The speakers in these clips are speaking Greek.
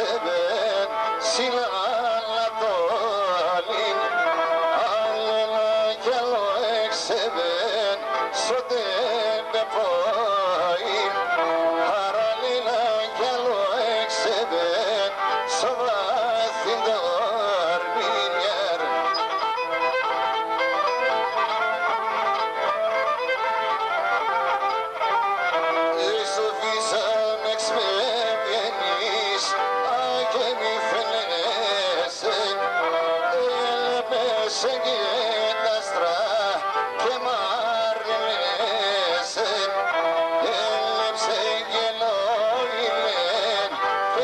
seven silalatolin alena gelo seven soten bepoin haralina gelo seven sovathindor minyer Sofisam exmevenis agemi fenesen elmesen gitastra kemarlesen elmsen geloilen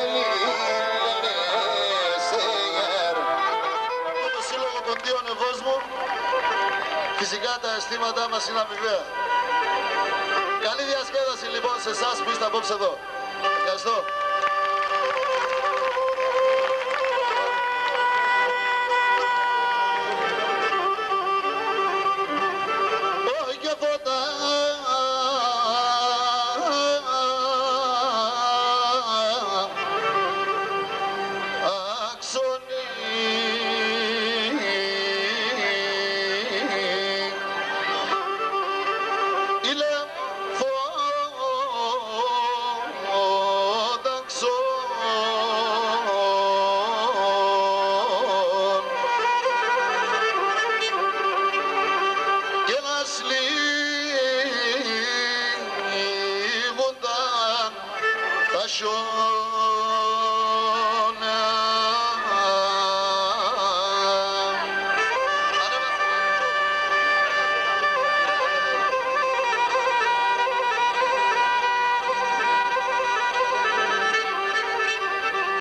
felileleseyer. Το Σύλλογο Ποντίων Ευόσμου, φυσικά τα αισθήματά μας είναι αμοιβαία. Καλή διασκέδαση λοιπόν σε εσάς που είστε απόψε εδώ. Ευχαριστώ. Όχι και φώτα αξονή Sure.